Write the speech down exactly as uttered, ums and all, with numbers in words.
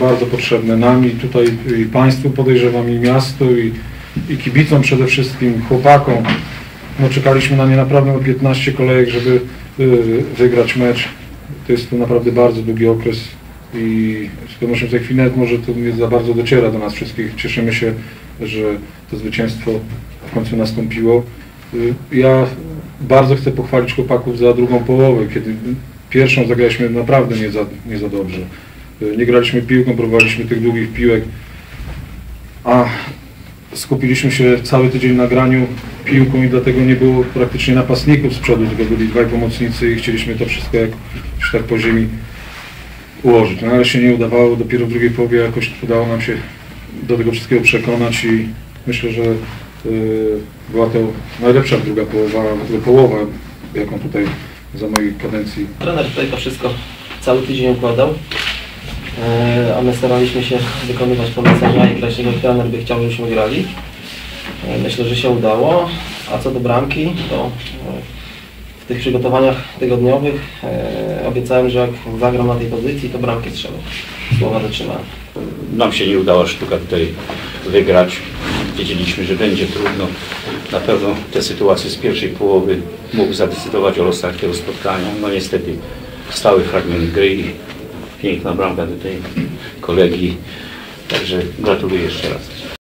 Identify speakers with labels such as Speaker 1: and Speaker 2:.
Speaker 1: bardzo potrzebne nam i tutaj i Państwu podejrzewam, i miastu, i, i kibicom przede wszystkim, chłopakom. No, czekaliśmy na nie naprawdę piętnaście kolejek, żeby y, wygrać mecz. To jest to naprawdę bardzo długi okres i z pewnością w tej chwili może to nie za bardzo dociera do nas wszystkich. Cieszymy się, że to zwycięstwo w końcu nastąpiło. Y, ja bardzo chcę pochwalić chłopaków za drugą połowę, kiedy pierwszą zagraliśmy naprawdę nie za, nie za dobrze. Y, nie graliśmy piłką, próbowaliśmy tych długich piłek, a skupiliśmy się cały tydzień na graniu piłką i dlatego nie było praktycznie napastników z przodu, tylko byli dwaj pomocnicy i chcieliśmy to wszystko jakoś tak po ziemi ułożyć. No ale się nie udawało, dopiero w drugiej połowie jakoś udało nam się do tego wszystkiego przekonać i myślę, że yy, była to najlepsza druga połowa, połowa, jaką tutaj za mojej kadencji.
Speaker 2: Trener tutaj to wszystko cały tydzień układał, a my staraliśmy się wykonywać polecenia i grać, jak trener by chciał, żebyśmy grali. Myślę, że się udało, a co do bramki, to w tych przygotowaniach tygodniowych obiecałem, że jak zagram na tej pozycji, to bramkę strzelę. Słowa dotrzymałem.
Speaker 3: Nam się nie udała sztuka tutaj wygrać. Wiedzieliśmy, że będzie trudno. Na pewno te sytuacje z pierwszej połowy mógł zadecydować o losach tego spotkania. No niestety stały fragment gry i piękna bramka tutaj kolegi. Także gratuluję jeszcze raz.